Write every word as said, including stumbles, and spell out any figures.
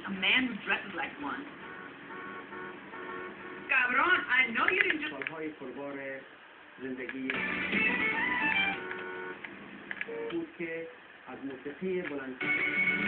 a man who dresses like one. Cabron, I know you didn't just... سالهای پربار زندگی بود که از موسیقی بلند